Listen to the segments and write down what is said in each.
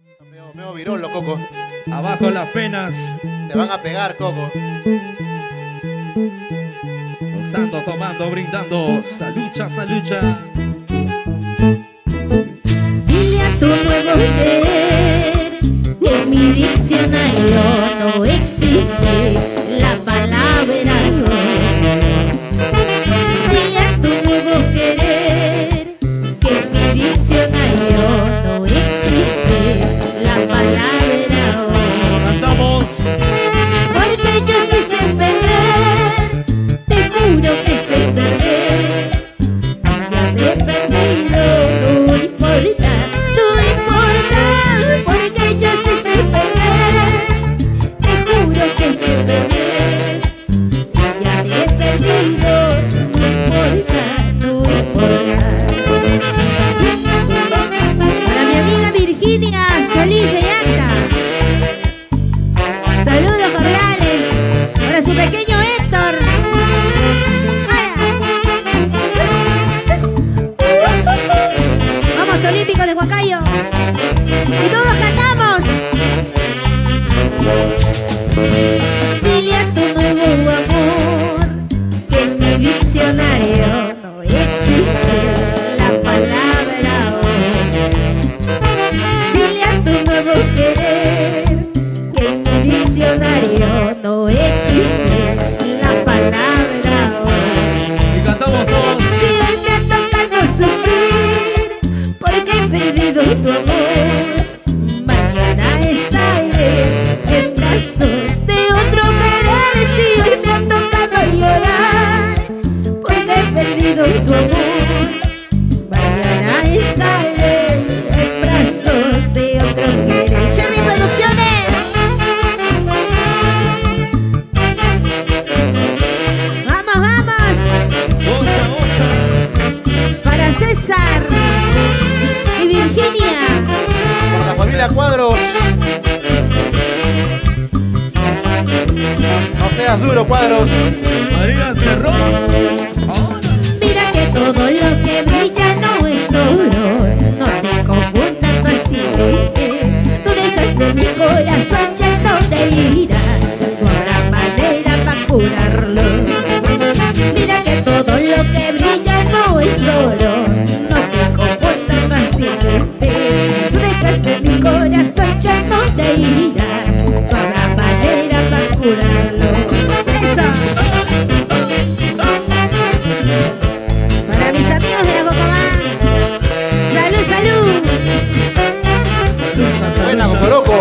Meo virolo, Coco. Abajo las penas. Te van a pegar, Coco. Gozando, tomando, brindando. Salucha, salucha. Dile a tu nuevo querer que en mi diccionario no existe la palabra no. Dile a tu nuevo querer que en mi diccionario no existe la palabra no. Cantamos. Porque yo sí sé perder, te juro que sé perder. Si ya me he perdido, no importa, no importa. Porque yo sí sé perder, te juro que sé perder. Si ya me he perdido, no importa, no importa. Para mi amiga Virginia Solís de Anta. Saludos cordiales para su pequeño Héctor. Vamos olímpicos de Huancayo. Y todos cantamos. Dile a tu nuevo amor que en mi diccionario no existe la palabra amor. Dile a tu nuevo querer que en mi diccionario no existe la palabra amor. Y cantamos todos. Si hoy me ha tocado sufrir porque he perdido tu amor, mañana estaré en brazos de otro querer. Si hoy me ha tocado llorar porque he perdido tu amor, mañana estaré en brazos de otro querer. Cherry Producciones. Vamos, vamos. Goza, goza. Para César y Virginia. Por la familia Cuadros. No seas duro, Cuadros. María Cerrón. Ahora. Mira que todo lo que brilla no es oro. No te confundas fácilmente. Tú dejaste mi corazón lleno de ira. No habrá manera para curarlo. Mira que todo lo que brilla no es oro. No te confundas fácilmente. Tú dejaste mi corazón lleno de ira. No habrá manera para curarlo. ¡Eso! Para mis amigos de la Cocobá. ¡Salud, salud! Salucha, Buena, salucha. Cocoroco.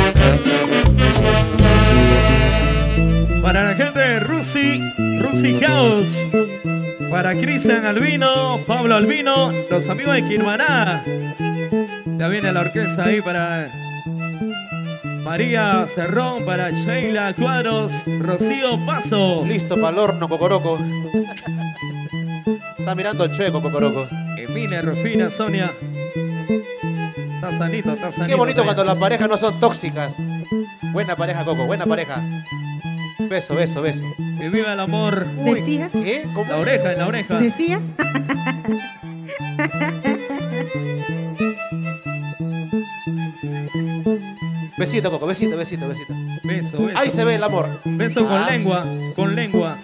Para la gente de Rusi House. Para Cristian Albino, Pablo Albino, los amigos de Quilmaná. Ya viene la orquesta ahí para María Cerrón, para Sheila Cuadros, Rocío Paso. Listo para el horno, Cocoroco. Está mirando el chueco, Cocoroco. Emilia, Rufina, Sonia. Está sanito, está sanito. Qué bonito cuando las parejas no son tóxicas. Buena pareja, Coco, buena pareja. Beso, beso, beso. Que viva el amor. ¿Decías? ¿Qué? ¿Cómo? La oreja, en la oreja. ¿Decías? Besito, Coco, besito, besito, besito. Beso, beso. Ahí se ve el amor. Beso con Ah. lengua, con lengua.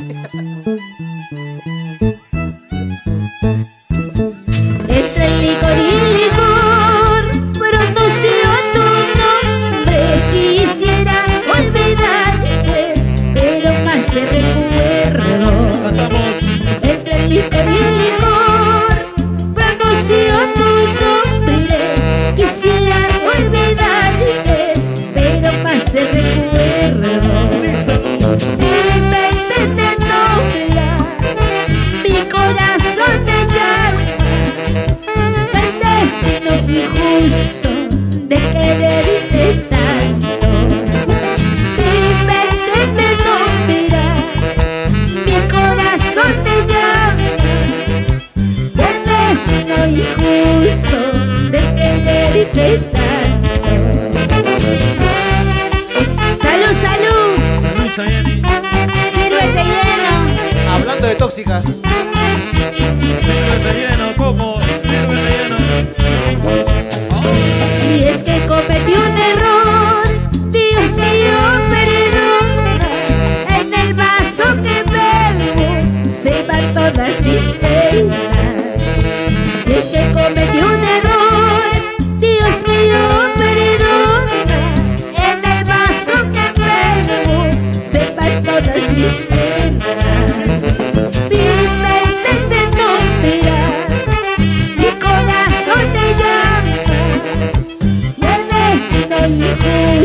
Entre el licor y el licor pronunció tu nombre. Quisiera olvidarte, pero más te recuerdo. Cantamos. Entre el licor y el licor pronunció tu nombre. Quisiera olvidarte, pero más te recuerdo. Mi mente te nombra, mi corazón te llama. El destino injusto de quererte tanto. Mi mente te nombra, mi corazón te llama. El destino injusto de quererte tanto. Salud, salud. Salucha, Jenny. Sírvete lleno. Hablando de tóxicas. Sírvete lleno, Coco. Sírvete lleno. Oh. Si es que como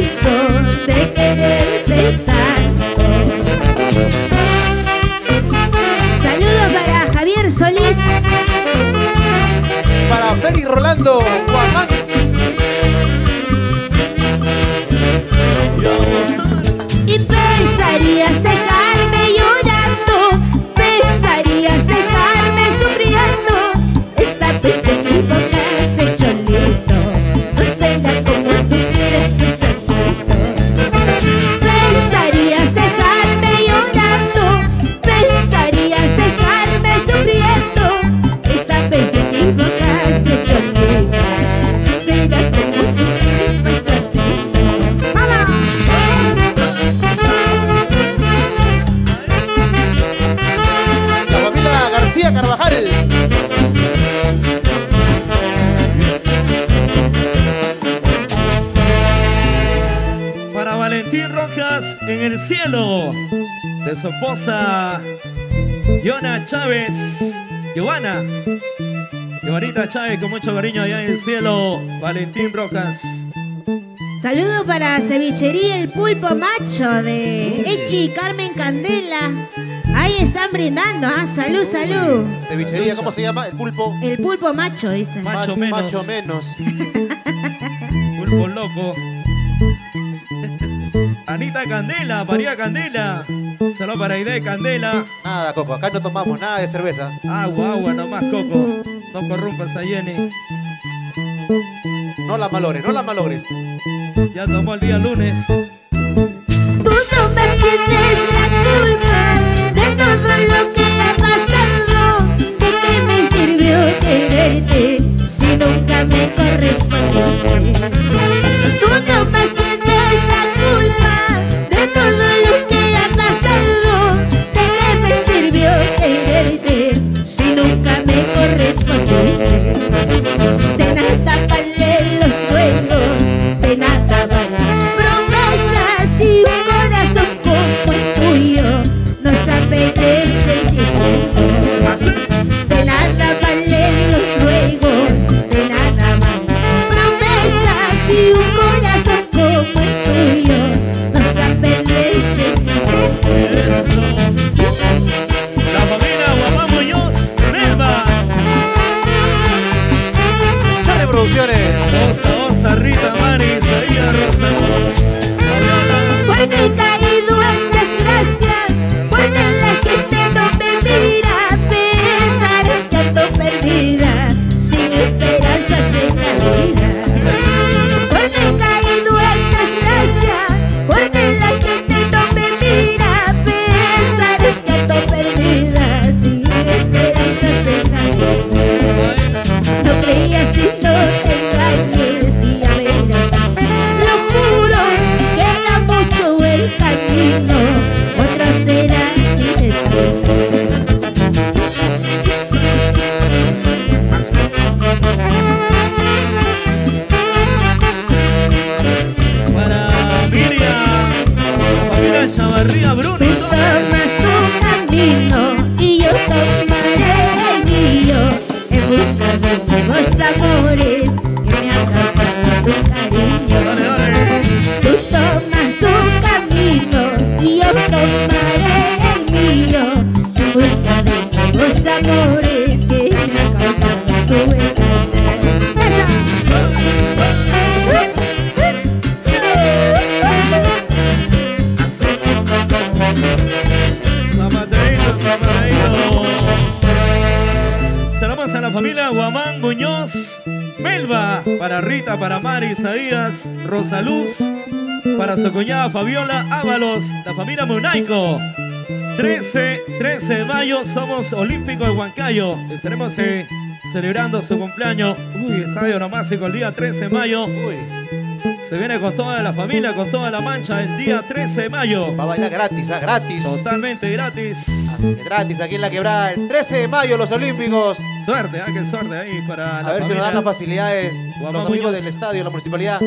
esto de quererte tanto. Saludos para Javier Solís. Para Félix Rolando Guamán. Y pensarías dejarme llorando, pensarías dejarme sufriendo. Esta vez te equivocaste, cholito, no será como tú quieres que pensarías dejarme llorando, pensarías dejarme sufriendo. Esta vez te equivocaste, cholito, no será como tú quieres que Carvajal. Para Valentín Rojas en el cielo, de su esposa Yona Chávez, Giovanna Chávez, con mucho cariño allá en el cielo, Valentín Rojas. Saludo para Cevichería El Pulpo Macho de Echi y Carmen Candela. Ahí están brindando, salud, salud. Cevichería, ¿cómo se llama? El pulpo. El Pulpo Macho, dice. Macho menos. Macho menos. Pulpo loco. Anita Candela, María Candela. Saludos para Aide Candela. Nada, Coco, acá no tomamos nada de cerveza. Agua, agua nomás, Coco. No corrompas a Jenny. No la malogres, no la malogres. Ya tomó el día lunes. Tú no más tienes la culpa de todo lo que ha pasado. ¿De qué me sirvió quererte si nunca me correspondiste? Tú no más tienes la culpa de todo lo que ha pasado. ¿De qué me sirvió quererte si nunca me correspondiste? De nada valen los juegos, de nada valen promesas y un corazón como el tuyo no sabe de sentimiento. De nada valen los ruegos, de nada valen promesas y un corazón como el tuyo no sabe de sentimiento. Eso. La familia Guamán Muñoz, Melba. Chale Producciones. Osa, Rita, Mari, Isaías, Rosa Luz. Porque he caído en desgracia, porque la gente no me mira. Pensarás que ando perdida, sin esperanzas en la vida. Porque he caído en desgracia, porque la gente no me mira. Pensarás que ando perdida, sin esperanzas en la vida. No creías si no te engañes y a veras, lo juro, queda mucho el camino, otra será mi destino. Para Miriam, familia Chavarría, Bruno. Tú tomas tu camino y yo tomaré el mío, en busca de nuevos amores que me han causado tu cariño. Dale, dale. Tú tomas tu camino y yo tomaré el mío, en busca de nuevos amores que me han causado tu encanto. Zapateito, zapateito. Saludamos a la familia Guamán Muñoz, Melba, para Rita, para Mari, Isaías, Rosa Luz, para su cuñada Fabiola Ábalos, la familia Munaico. 13 de mayo somos Olímpicos de Huancayo. Estaremos celebrando su cumpleaños. Uy, estadio nomásico el día 13 de mayo. Uy, Se viene con toda la familia, con toda la mancha el día 13 de mayo. va a bailar gratis, gratis. Totalmente gratis. Gratis aquí en La Quebrada. El 13 de mayo los Olímpicos. Suerte, qué suerte ahí para la A ver si nos dan las familia. facilidades Guamán los amigos Muñoz. del estadio, la municipalidad.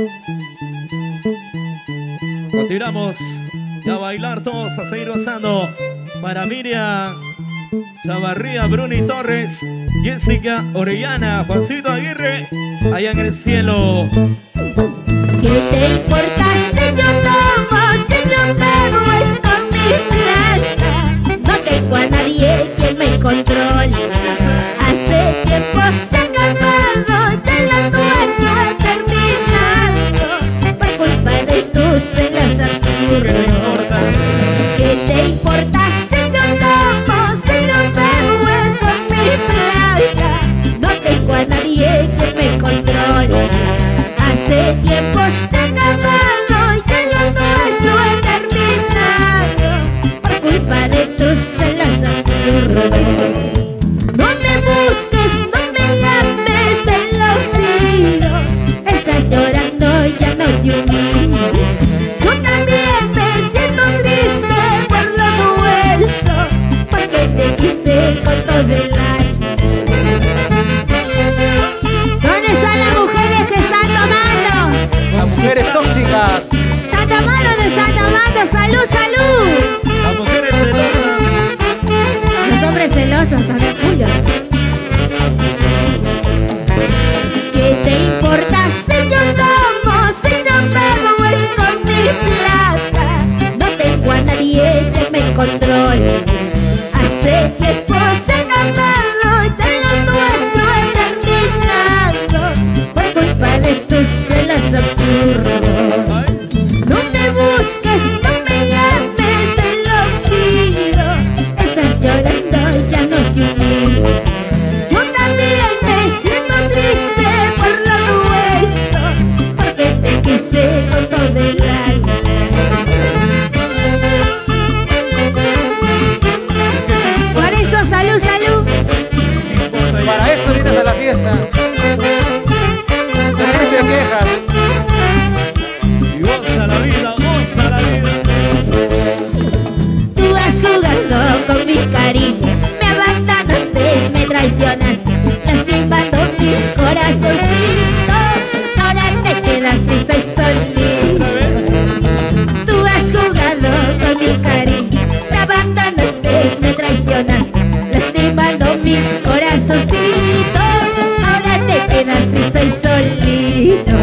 Continuamos ya a bailar todos, a seguir gozando. Para Miriam Chavarría, Bruni Torres, Jessica Orellana, Juancito Aguirre, allá en el cielo. Que te importa si yo tomo, si yo bebo? Es con mi plata. No tengo a nadie que me controle. Hace tiempo se ha acabado, ya lo nuestro ha terminado. Por culpa de tus celos absurdos. ¿Qué te importa si yo tomo, si yo bebo? Es con mi plata. No tengo a nadie que me controle. Hace tiempo se ha acabado, ya lo nuestro ha terminado. Por culpa de tus celos absurdos. No me busques, no me llames, te lo pido. Estás llorando, ya no te humillo. Yo también me siento triste por lo nuestro, porque te quise con todo el alma. ¿Dónde están las mujeres que están tomando? Las mujeres tóxicas. Están tomando, no están tomando. ¡Salud, salud! Las mujeres celosas. Los hombres celosos también, culo. ¿Qué te importa si yo tomo, si yo bebo? Es con mi plata. No tengo a nadie que me controle. Hace tiempo se ha acabado, ya lo nuestro ha terminado. Por culpa de tus celos absurdos. No me busques, no me llames, te lo pido. Estás llorando, ya no te humillo. Yo también me siento triste por lo nuestro, porque te quise con todo el alma. Por eso, salud, salud. Para eso vienes a la fiesta. Después te quejas. Y goza la vida, goza la vida. Tú has jugado con mi cariño, me abandonaste, me traicionaste, lastimando mi corazoncito. Ahora te quedas triste y solito. ¿Otra vez? Tú has jugado con mi cariño, me abandonaste, me traicionaste, lastimando mi corazoncito. Ahora te quedas triste y solito.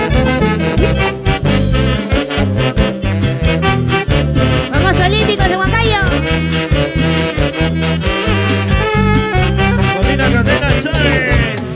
Vamos olímpicos de Huancayo. Paulina Catena Chávez.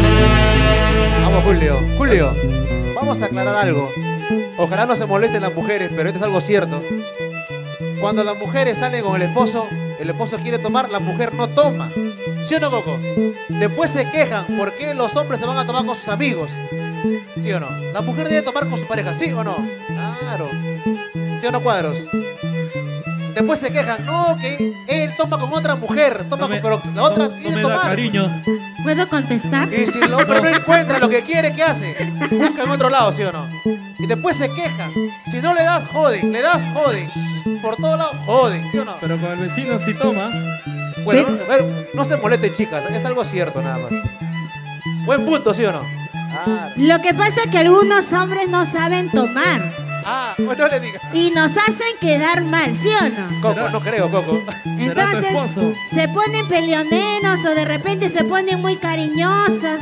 Vamos, Julio. Julio, vamos a aclarar algo. Ojalá no se molesten las mujeres, pero esto es algo cierto. Cuando las mujeres salen con el esposo quiere tomar, la mujer no toma. ¿Sí o no, Coco? Después se quejan por qué los hombres se van a tomar con sus amigos. ¿Sí o no? La mujer debe tomar con su pareja, ¿sí o no? Claro. ¿Sí o no, Cuadros? Después se quejan, no, que él toma con otra mujer, toma No me- pero la otra no quiere me da tomar. cariño. ¿Puedo contestar? Y si el hombre no encuentra lo que quiere, ¿qué hace? Busca en otro lado, ¿sí o no? Y después se quejan. Si no le das, joden, le das, joden. Por todos lados, joden, ¿sí o no? Pero con el vecino sí toma. Bueno, no se molesten, chicas, es algo cierto nada más. Buen punto, ¿sí o no? Lo que pasa es que algunos hombres no saben tomar Bueno, no le digas. y nos hacen quedar mal, ¿sí o no? Coco, ¿Será? no creo, Coco. ¿Será tu esposo? Entonces se ponen peleoneros o de repente se ponen muy cariñosas.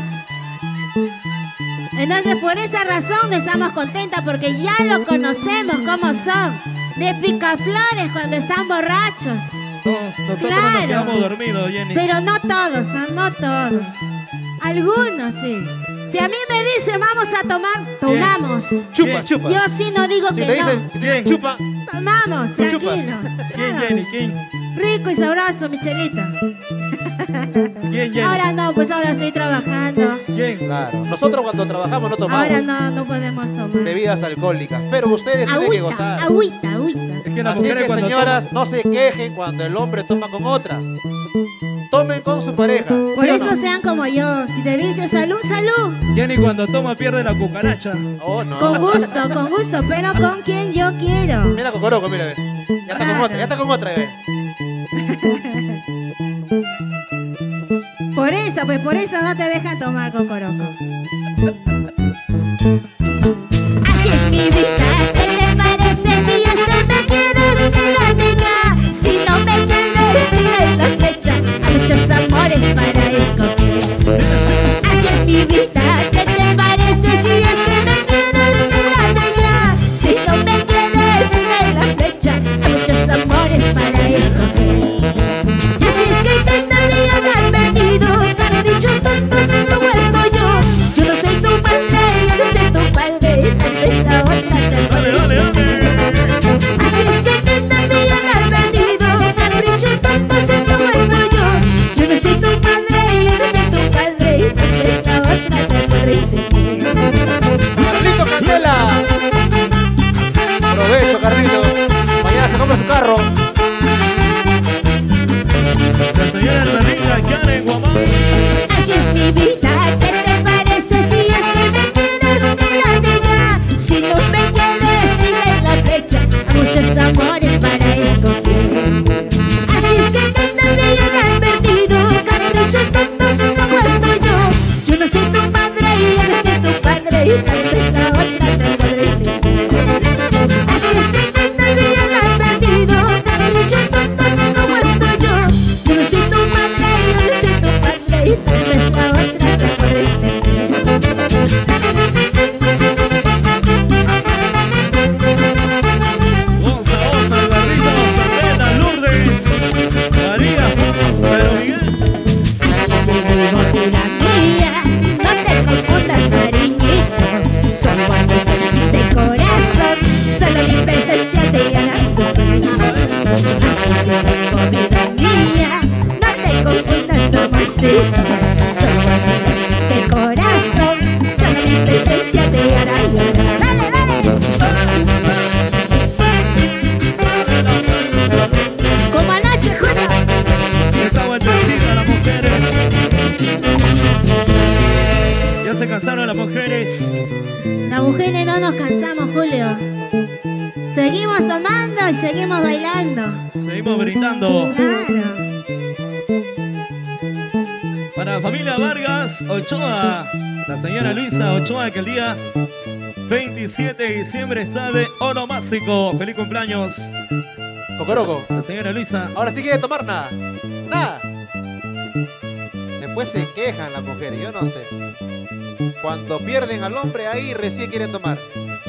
Entonces por esa razón estamos contentas porque ya lo conocemos cómo son. De picaflores cuando están borrachos. No, nosotros nos Claro. quedamos dormidos, Jenny. Pero no todos, no todos. Algunos sí. Si a mí me dicen vamos a tomar, tomamos. Chupa, ¿Quién? chupa. Yo sí no digo Si que te dicen, no. si te dicen ¿Quién? chupa, Tomamos, Tú chupas. tranquilo. ¿Quién, Claro. Jenny? ¿Quién? Rico y sabroso, Michelita. ¿Quién, Jenny? Ahora no, pues ahora estoy trabajando. ¿Quién? claro. Nosotros cuando trabajamos no tomamos Ahora no podemos tomar. bebidas alcohólicas, pero ustedes tienen que Agüita, gozar. agüita, agüita. Es que las Así mujeres que, cuando señoras, no se quejen cuando el hombre toma con otra. Tomen con su pareja. Por ¿sí o eso no? sean como yo. Si te dice salud, salud. toman, Jenny cuando toma pierde la cucaracha. Oh, no. Con gusto, pero con quien yo quiero. Mira Cocoroco, mira, ve. Ya está con otra, ya está con otra, ve. Por eso no te dejan tomar cocoroco. Así es mi vida, ¿qué te parece? Si es que me quieres, quédate ya. Si no me quieres, sigue la flecha. Hay muchos amores para escoger. Así es mi vida, ¿qué te parece? Si es que me quieres, quédate carro. La señora Hermanita Karen Guamán. Así es mi vida, ¿qué te parece? Si es que me quieres, que lo diga. Si no me quieres, sigue la flecha. Muchos amores para escoger. Así es que tú también has perdido. Caprichos tontos no aguanto yo. Yo no soy tu madre y yo no soy tu padre. Y tal vez la otra te podré sentir. Así es que tú también has perdido. Caprichos tontos no aguanto yo. Yo no soy tu madre y yo no soy tu padre. Y tal vez la otra te podré sentir. Osa, Alvarito, Pamela, Lourdes, María, Pedro Miguel. Vida mía, no te confundas, cariñito. Son cuando te de corazón, solo mi presencia te hará sufrir. Así que vida mía, no te confundas, amorcito. Son cuando de corazón, solo mi presencia te hará llorar. Dale, dale. Como anoche, Julio. Esa vueltecita a las mujeres. Ya se cansaron las mujeres. Las mujeres no nos cansamos, Julio. Seguimos tomando y seguimos bailando. Seguimos brindando. Claro. Para la familia Vargas Ochoa, la señora Luisa Ochoa, que el día 27 de diciembre está de onomástico. Feliz cumpleaños. Cocoroco. La señora Luisa. Ahora sí quiere tomar nada. Nada. Después se quejan las mujeres, yo no sé. Cuando pierden al hombre, ahí recién quieren tomar.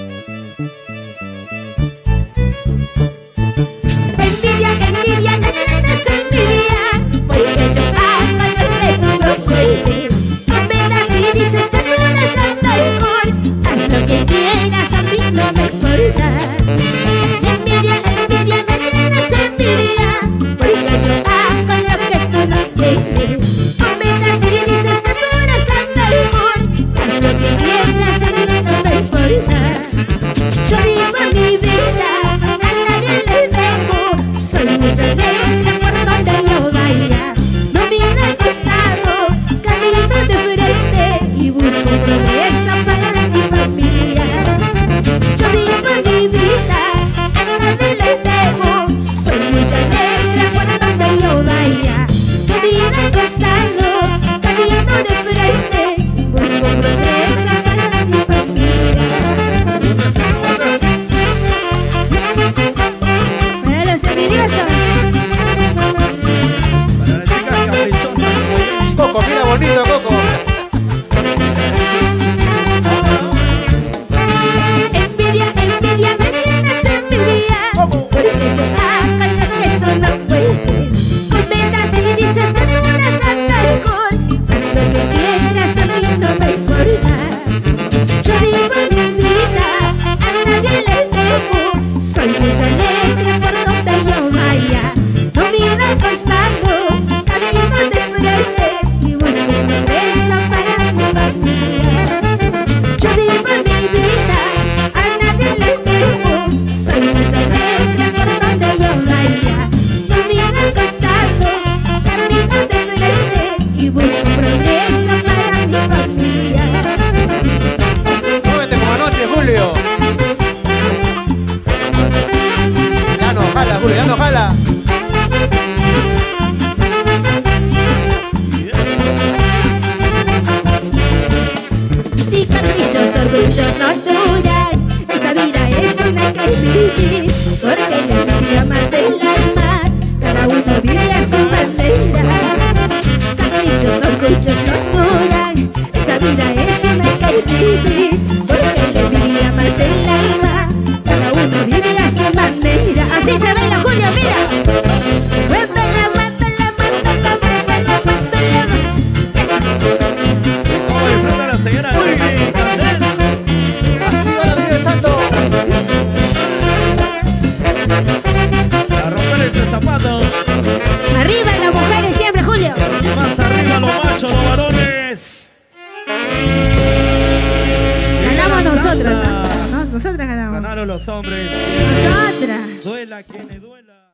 Envidia, envidia, me tienes envidia. Porque yo hago lo que tú no puedes. Comentas y dices que tú eres la mejor. Haz lo que quieras, a mí no me importa. Envidia, envidia, me tienes envidia. Porque yo hago lo que tú no puedes. Comentas y dices que tú eres la mejor. Haz lo que quieras, a mí no me importa. Yo vivo mi vida, a nadie le debo. Soy muy alegre por donde yo vaya. No miro al costado, camino de frente y busco progreso para mi familia. Yo vivo mi vida, a nadie le debo. Soy muy alegre por donde yo vaya. No miro al costado, camino de frente, busco progreso para mi familia. Para los envidiosos. Para las chicas caprichosas. Coco, mira bonito, Coco. Envidia, envidia, me tienes envidia. ¿Cómo? Porque yo hago lo que tú no puedes. Comentas y dices que tú eres la mejor. Haz lo que quieras, a mí no me importa. Yo vivo mi vida, a nadie le debo. Soy muy alegre por donde yo vaya. No miro al costado, camino de frente y busco progreso para mi familia. Yo vivo mi vida, a nadie le debo. Soy muy alegre por donde yo vaya. No miro al costado, camino de frente y busco progreso para mi familia. Muévete como anoche, Julio. Ya no jala, Julio, ya no jala. Y caprichos, orgullos no duran. Esa vida es una que vivir. Porque la envidia mata el alma. Cada uno vive a su manera. Caprichos, orgullos no duran. Esa vida es una que vivir. Porque la envidia mata el alma. Cada uno vive a su manera. Así se baila, Julio, mira. Muévela, muévela, muévela, muévela, muévela. Eso. Vamos a disfrutar a la señora Lucy Candel. ¡Arriba la Virgen del Santo! A romper ese zapato. Arriba las mujeres siempre, Julio. Y más arriba los machos, los varones. Ganamos Santa. nosotros, ¿ah? Nosotras ganamos. Ganaron los hombres. Nosotras. Duela quien le duela.